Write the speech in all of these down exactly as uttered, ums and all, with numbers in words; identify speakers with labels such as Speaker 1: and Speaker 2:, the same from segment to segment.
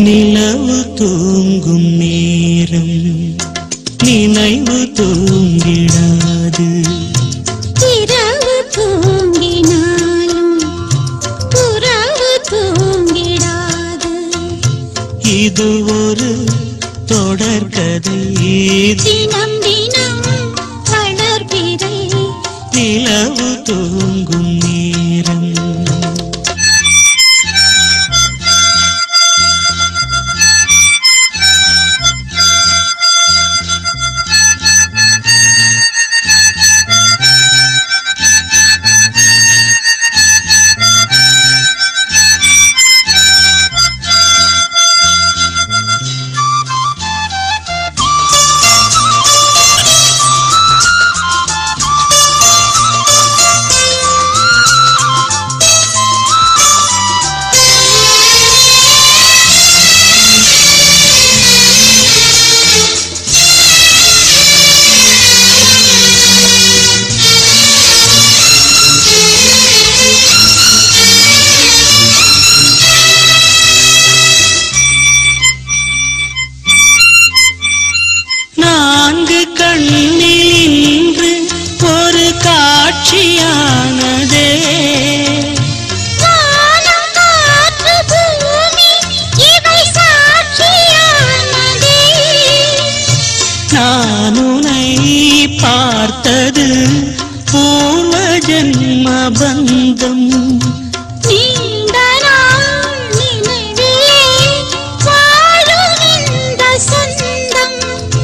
Speaker 1: நிலவு தூங்கும் நேரம் நினைவு தூங்கிடாது.
Speaker 2: இரவு தூங்கினாலும் உறவு தூங்கிடாது.
Speaker 1: இது ஒரு தொடர்கதை.
Speaker 2: தினம் தினம் வளர்பிறை
Speaker 1: நிலவு தூங்கும் நேரம். நான்கு கண்ணில் இன்று ஒரு காட்சியானதே.
Speaker 2: வானம் காற்று பூமி இவை சாட்சியானதே.
Speaker 1: நான் உன்னை பார்த்தது பூர்வ ஜன்ம பந்தம்.
Speaker 2: நீண்ட நாள் நினைவிலே வாழும் இந்த சொந்தம்.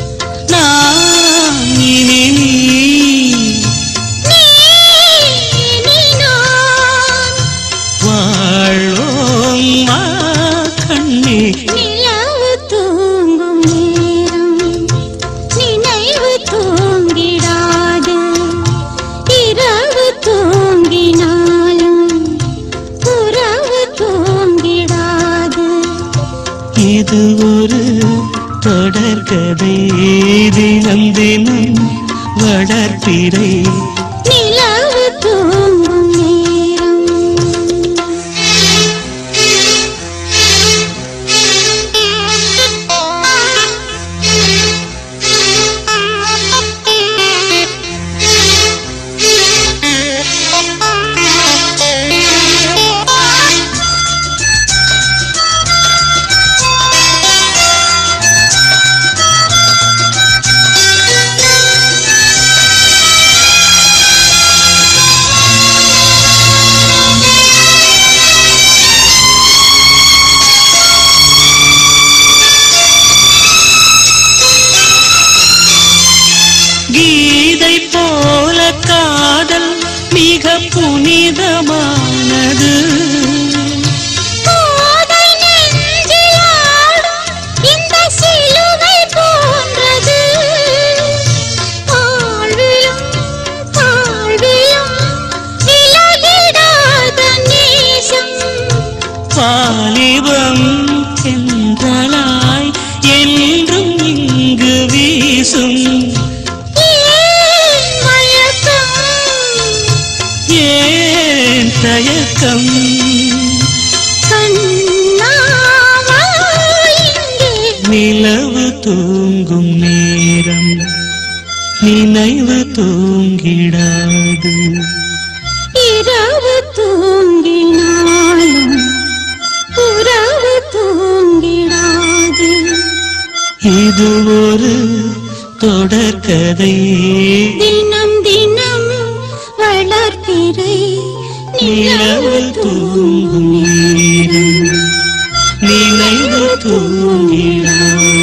Speaker 1: நான் இனி நீ
Speaker 2: நீ நீ நான்
Speaker 1: வாழ்வோம் வா கண்ணே.
Speaker 2: நிலவு தூங்கும் நேரம் நினைவு தூங்கிடாது. இரவு தூங்கினாலும் உறவு தூங்கிடாது.
Speaker 1: இது ஒரு தொடர்கதை. தினம் தினம் வளர்பிறை
Speaker 2: நிலவு தூங்கும் நேரம்.
Speaker 1: கீதை போல காதல் மிக புனிதமானது.
Speaker 2: கோதை நெஞ்சில் ஆடும் இந்த சிலுவை போன்றது. வாழ்விலும் தாழ்விலும் விலகிடாத நேசம்.
Speaker 1: வாலிபம் தென்றலாய் என்றும் இங்கு வீசும்.
Speaker 2: ஏன் மயக்கம்
Speaker 1: ஏன் தயக்கம்?
Speaker 2: கண்ணாவா இங்கே.
Speaker 1: நிலவு தூங்கும் நேரம் நினைவு தூங்கிடாது.
Speaker 2: இரவு தூங்கினாலும் உறவு தூங்கிடாது.
Speaker 1: இது ஒரு தொடர்கதை.
Speaker 2: தினம் தினம் வளர்பிறை
Speaker 1: நிலவு தூங்கும் நேரம் நினைவு தூங்கிடாது.